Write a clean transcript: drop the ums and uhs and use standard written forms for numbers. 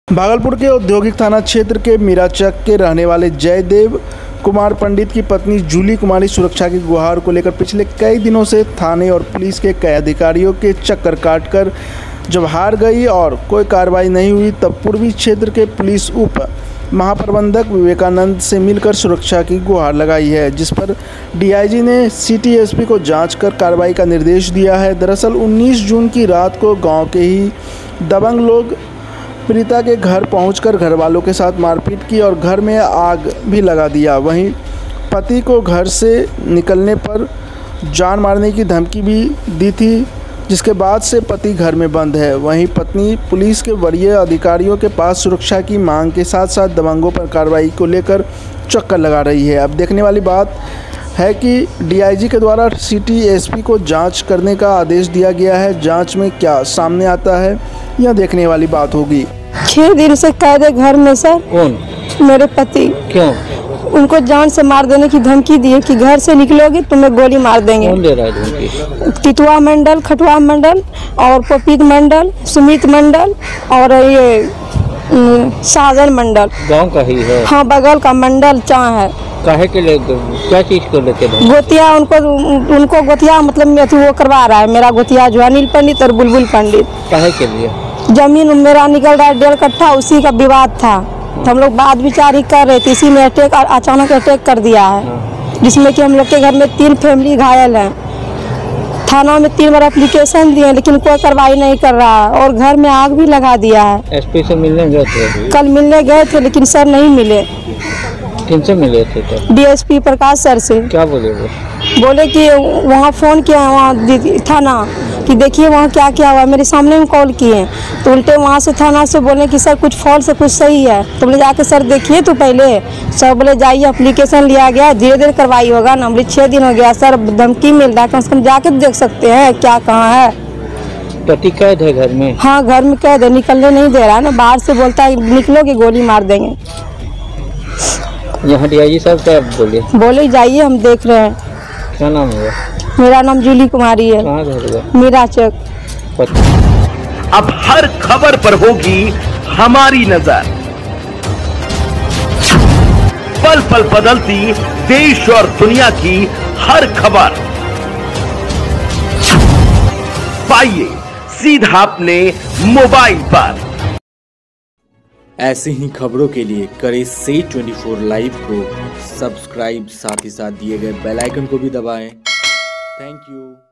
भागलपुर के औद्योगिक थाना क्षेत्र के मीराचक के रहने वाले जयदेव कुमार पंडित की पत्नी जूली कुमारी सुरक्षा की गुहार को लेकर पिछले कई दिनों से थाने और पुलिस के कई अधिकारियों के चक्कर काटकर जब हार गई और कोई कार्रवाई नहीं हुई, तब पूर्वी क्षेत्र के पुलिस उप महाप्रबंधक विवेकानंद से मिलकर सुरक्षा की गुहार लगाई है, जिस पर डीआईजी ने सिटी एसपी को जांच कर कार्रवाई का निर्देश दिया है। दरअसल 19 जून की रात को गांव के ही दबंग लोग पीड़िता के घर पहुंचकर घरवालों के साथ मारपीट की और घर में आग भी लगा दिया। वहीं पति को घर से निकलने पर जान मारने की धमकी भी दी थी, जिसके बाद से पति घर में बंद है। वहीं पत्नी पुलिस के वरीय अधिकारियों के पास सुरक्षा की मांग के साथ साथ दबंगों पर कार्रवाई को लेकर चक्कर लगा रही है। अब देखने वाली बात है कि डीआईजी के द्वारा सिटी एसपी को जांच करने का आदेश दिया गया है। जांच में क्या सामने आता है, यह देखने वाली बात होगी। 6 दिन से कैद है घर में सर। कौन? मेरे पति। क्यों? उनको जान से मार देने की धमकी दी है कि घर से निकलोगी तुम्हें गोली मार देंगे। कौन दे रहा है धमकी? टिटवा मंडल, खटवा मंडल और पपीत मंडल, सुमित मंडल और ये साजन मंडल। गांव का ही है? हाँ, बगल का मंडल चाह है। काहे के लिए क्या चीज कर लेते हैं? गोतिया उनको गोतिया मतलब वो करवा रहा है। मेरा गोतिया जो अनिल पंडित और बुलबुल पंडित। काहे के लिए? जमीन मेरा निकल रहा है 1.5 कट्ठा, उसी का विवाद था। तो हम लोग बात विचार ही कर रहे थे, इसी में अचानक अटैक कर दिया है, जिसमें कि हम लोग के घर में 3 फैमिली घायल हैं। थाना में 3 बार एप्लीकेशन दिए लेकिन कोई कार्रवाई नहीं कर रहा है और घर में आग भी लगा दिया है। एसपी से मिलने गए थे? कल मिलने गए थे लेकिन सर नहीं मिले। किनसे मिले थे तो? डीएसपी प्रकाश सर से। क्या बोले वो? बोले कि वहाँ फ़ोन किया है वहाँ थाना कि देखिए वहाँ क्या क्या हुआ, मेरे सामने में कॉल किए। तो उल्टे वहाँ से थाना से बोले कि सर कुछ फॉल्ट है कुछ सही है। तो बोले जाके सर देखिए तो पहले। सर बोले जाइए एप्लीकेशन लिया गया, धीरे धीरे कार्रवाई होगा ना। बोले 6 दिन हो गया सर, धमकी मिल रहा है, कम से कम जाके देख सकते हैं क्या कहाँ है। पति कैद है घर में? हाँ, घर में कैद है, निकलने नहीं दे रहा है ना। बाहर से बोलता है निकलोगे गोली मार देंगे। यहाँ डीआईजी साहब क्या बोले? जाइए हम देख रहे हैं। क्या नाम है? मेरा नाम जूली कुमारी है। कहाँ घर है? मीराचक। अब हर खबर पर होगी हमारी नजर। पल पल बदलती देश और दुनिया की हर खबर पाइए सीधा अपने मोबाइल पर। ऐसी ही खबरों के लिए करें से 24 लाइव को सब्सक्राइब, साथ ही साथ दिए गए बेल आइकन को भी दबाएं। Thank you.